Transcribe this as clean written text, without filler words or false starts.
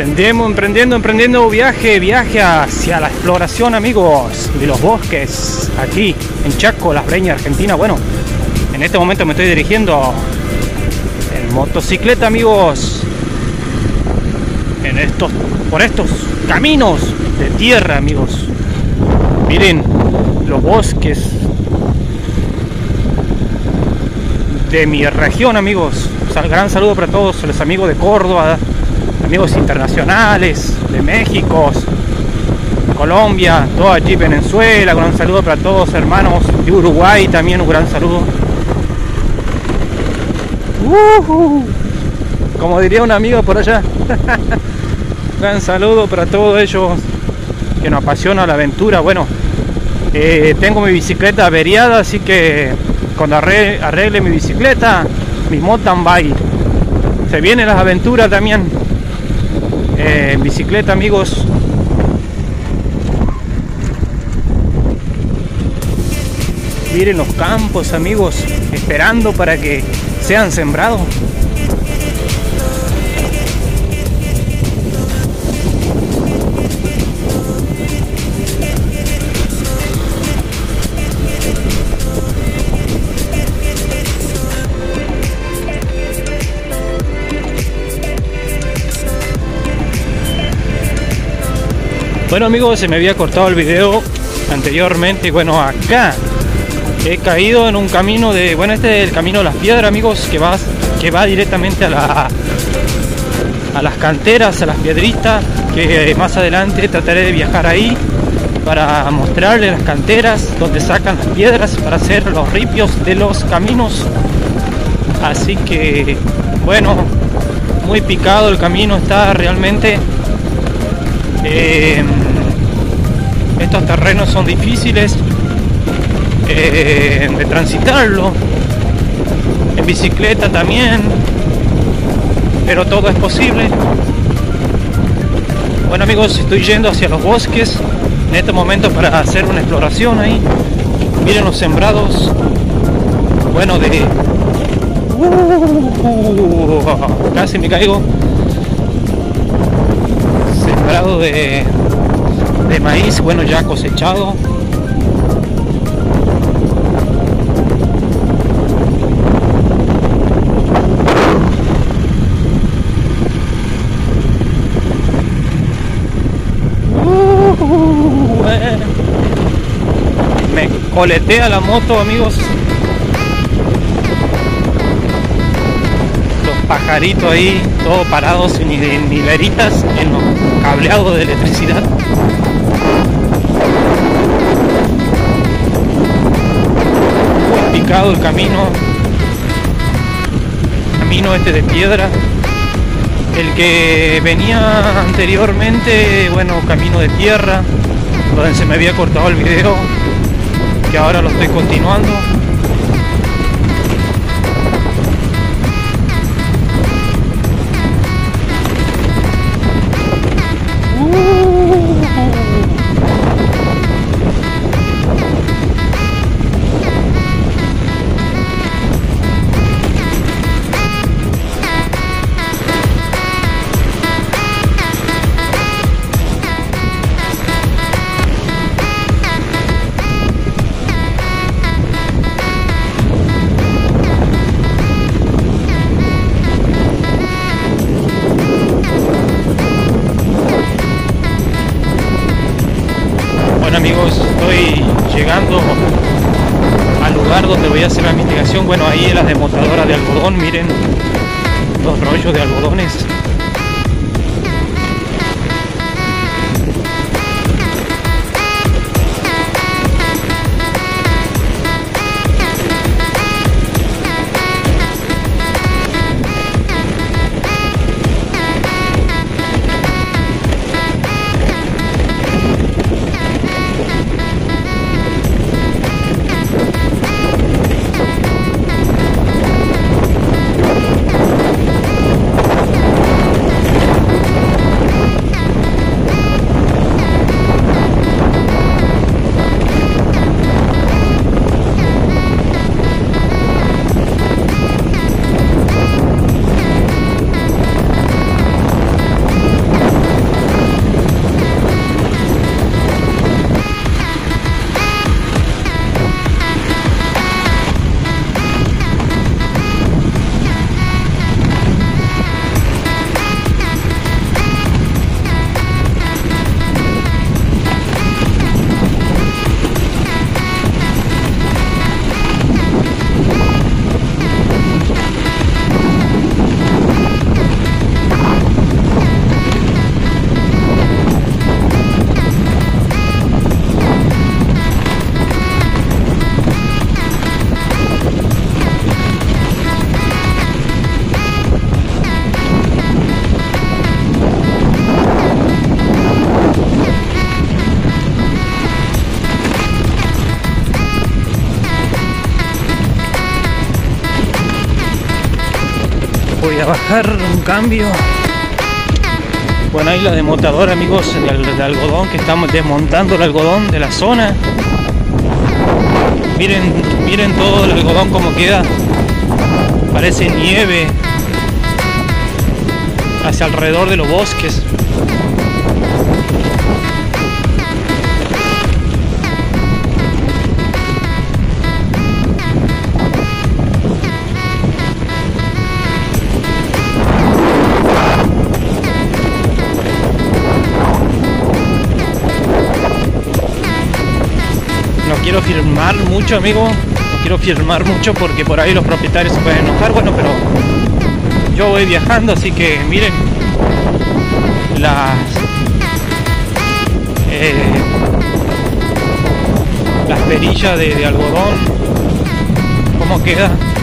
Emprendiendo viaje hacia la exploración, amigos, de los bosques aquí en Chaco, Las Breñas, Argentina. Bueno, en este momento me estoy dirigiendo en motocicleta, amigos, por estos caminos de tierra, amigos. Miren los bosques de mi región, amigos. Gran saludo para todos los amigos de Córdoba, amigos internacionales de México, Colombia, todo allí, Venezuela. Un gran saludo para todos, hermanos de Uruguay también, un gran saludo. Como diría un amigo por allá. Gran saludo para todos ellos que nos apasiona la aventura. Bueno, tengo mi bicicleta averiada, así que cuando arregle mi bicicleta, mi mountain bike, se vienen las aventuras también en bicicleta, amigos. Miren los campos, amigos, esperando para que sean sembrados. Bueno, amigos, se me había cortado el video anteriormente y bueno, acá he caído en un camino de... Bueno, este es el camino de las piedras, amigos, que va directamente a las canteras, a las piedritas, que más adelante trataré de viajar ahí para mostrarles las canteras donde sacan las piedras para hacer los ripios de los caminos. Así que, bueno, muy picado el camino está realmente. Estos terrenos son difíciles de transitarlo, en bicicleta también, pero todo es posible. Bueno, amigos, estoy yendo hacia los bosques en este momento para hacer una exploración ahí. Miren los sembrados, bueno, casi me caigo. Sembrado de maíz, bueno, ya cosechado. Me coletea la moto, amigos. Los pajaritos ahí, todos parados sin hileritas en los cableados de electricidad. Muy picado el camino este de piedra. El que venía anteriormente, bueno, camino de tierra, donde se me había cortado el video, que ahora lo estoy continuando. Amigos, estoy llegando al lugar donde voy a hacer la investigación. Bueno, ahí en las desmontadoras de algodón, miren los rollos de algodones. trabajar un cambio. Bueno, ahí la desmontadora, amigos, de algodón, que estamos desmontando el algodón de la zona. Miren todo el algodón como queda. Parece nieve hacia alrededor de los bosques. No quiero firmar mucho, amigo. No quiero firmar mucho porque por ahí los propietarios se pueden enojar. Bueno, pero yo voy viajando, así que miren las perillas de algodón, cómo queda.